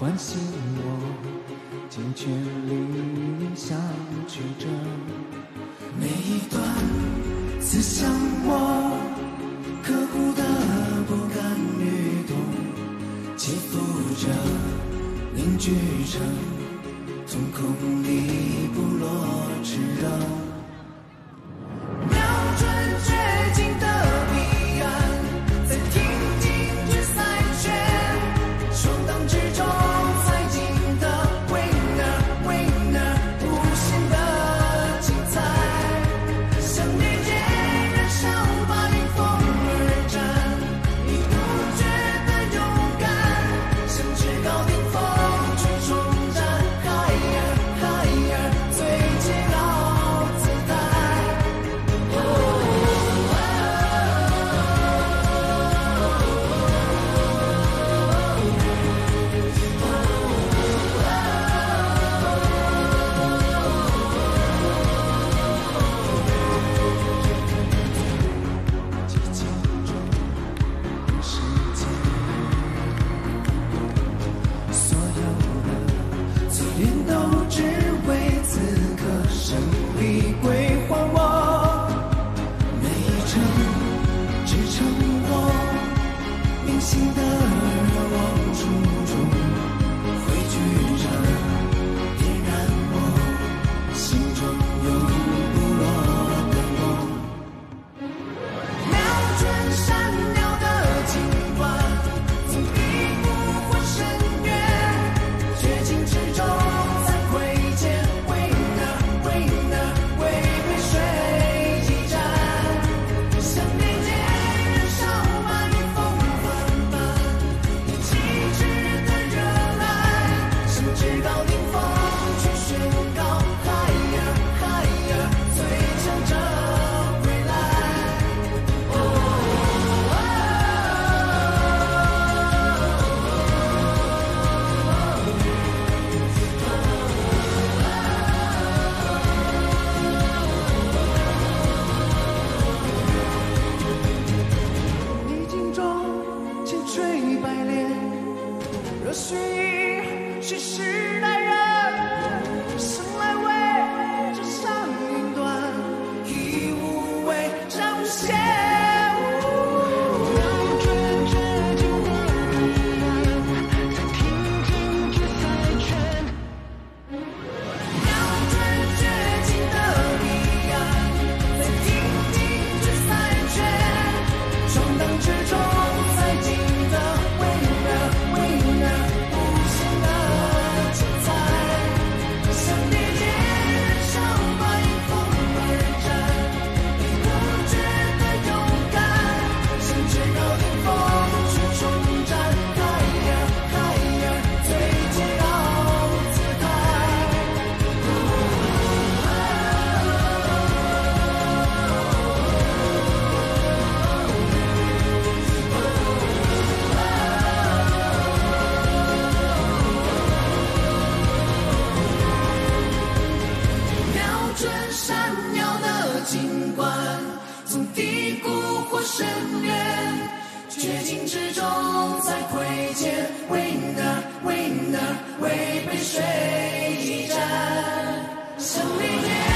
唤醒我，尽全力相曲折。每一段刺向我，刻骨的不甘与痛，起伏着，凝聚成瞳孔里不落炽热。瞄准绝境的彼岸，在挺进决赛圈，闯荡之中才进的 winner winner， 无限的精彩，向烈焰燃烧吧，迎风而战，你不觉得勇敢，像至高顶峰去冲战 higher higher， 最煎熬姿态。激情中的世界，所有的淬炼都只为此刻胜利归还我。每一程支撑我铭心的热望初衷，汇聚着点燃我心中永不落的梦。瞄准闪耀的景观，从低谷或深渊，绝境之中才窥见 winner winner， 为背水一战，向烈焰燃烧吧，迎风缓慢，以极致的热爱，向至高顶峰去宣告 higher higher， 最强者归来。逆境中千锤百炼，热血已蓄势待人，生来为这场云端，以无畏彰显。瞄准绝境的彼岸，在挺进决赛圈。瞄准绝境的彼岸，在挺进决赛圈，闯荡之中才进的 winner winner， 无限的精彩，向烈焰燃烧吧，迎风而战，你不觉得勇敢，向至高顶峰去冲战 higher higher， 最煎熬姿态。瞄准闪耀的景观，从低谷或深渊，绝境之中才窥见 winner winner， 为背水一战，向烈焰